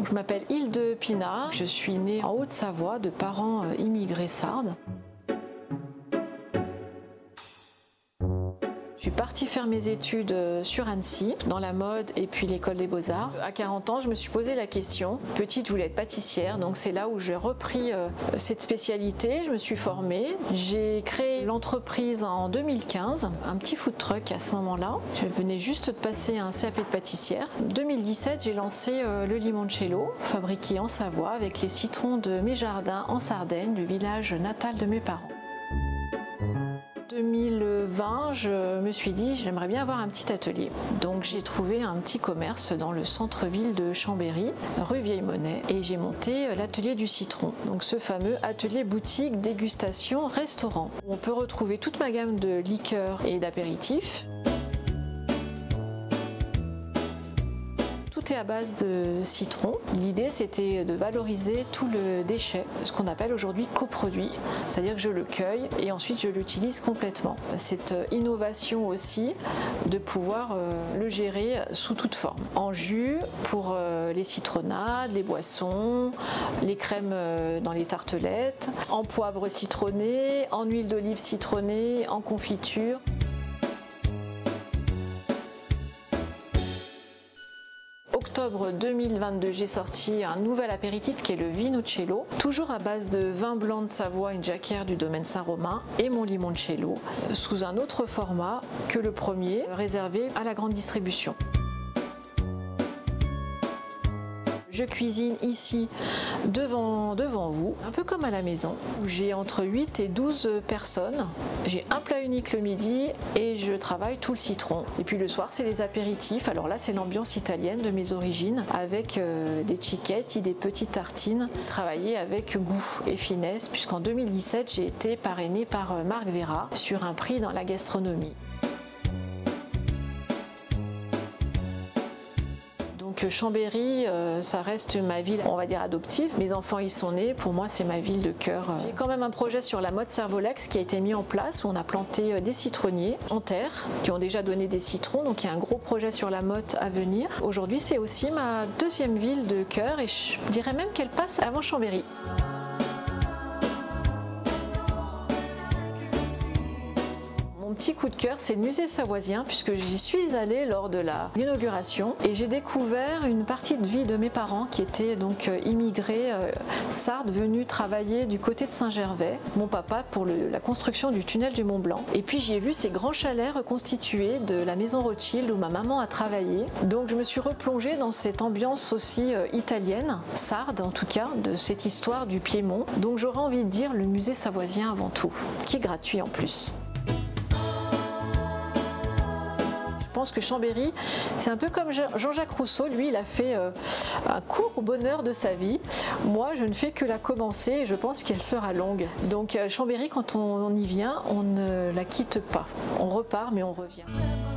Je m'appelle Hilde Pina, je suis née en Haute-Savoie de parents immigrés sardes. Je suis partie faire mes études sur Annecy, dans la mode et puis l'école des beaux-arts. À 40 ans, je me suis posé la question. Petite, je voulais être pâtissière, donc c'est là où j'ai repris cette spécialité. Je me suis formée. J'ai créé l'entreprise en 2015, un petit food truck à ce moment-là. Je venais juste de passer un CAP de pâtissière. En 2017, j'ai lancé le limoncello, fabriqué en Savoie avec les citrons de mes jardins en Sardaigne, le village natal de mes parents. 2020, je me suis dit j'aimerais bien avoir un petit atelier. Donc j'ai trouvé un petit commerce dans le centre-ville de Chambéry, rue Vieille-Monnaie, et j'ai monté l'atelier du citron. Donc ce fameux atelier boutique, dégustation, restaurant. On peut retrouver toute ma gamme de liqueurs et d'apéritifs. Tout est à base de citron. L'idée c'était de valoriser tout le déchet, ce qu'on appelle aujourd'hui coproduit, c'est-à-dire que je le cueille et ensuite je l'utilise complètement. Cette innovation aussi de pouvoir le gérer sous toute forme. En jus pour les citronnades, les boissons, les crèmes dans les tartelettes, en poivre citronné, en huile d'olive citronnée, en confiture. Octobre 2022, j'ai sorti un nouvel apéritif qui est le Vinocello, toujours à base de vin blanc de Savoie, une jacquère du domaine Saint-Romain et mon limoncello, sous un autre format que le premier, réservé à la grande distribution. Je cuisine ici devant vous, un peu comme à la maison, où j'ai entre 8 et 12 personnes. J'ai un plat unique le midi et je travaille tout le citron. Et puis le soir, c'est les apéritifs. Alors là, c'est l'ambiance italienne de mes origines, avec des cicchetti, des petites tartines, travaillées avec goût et finesse, puisqu'en 2017, j'ai été parrainée par Marc Vera sur un prix dans la gastronomie. Donc Chambéry, ça reste ma ville, on va dire adoptive. Mes enfants y sont nés, pour moi c'est ma ville de cœur. J'ai quand même un projet sur la motte Servolex qui a été mis en place, où on a planté des citronniers en terre, qui ont déjà donné des citrons, donc il y a un gros projet sur la motte à venir. Aujourd'hui c'est aussi ma deuxième ville de cœur et je dirais même qu'elle passe avant Chambéry. Mon petit coup de cœur, c'est le musée savoisien, puisque j'y suis allée lors de l'inauguration et j'ai découvert une partie de vie de mes parents qui étaient donc immigrés sardes venus travailler du côté de Saint-Gervais, mon papa pour la construction du tunnel du Mont Blanc. Et puis j'y ai vu ces grands chalets reconstitués de la maison Rothschild où ma maman a travaillé. Donc je me suis replongée dans cette ambiance aussi italienne, sarde en tout cas, de cette histoire du Piémont. Donc j'aurais envie de dire le musée savoisien avant tout, qui est gratuit en plus. Je pense que Chambéry, c'est un peu comme Jean-Jacques Rousseau, lui il a fait un court bonheur de sa vie. Moi je ne fais que la commencer et je pense qu'elle sera longue. Donc Chambéry, quand on y vient, on ne la quitte pas. On repart mais on revient.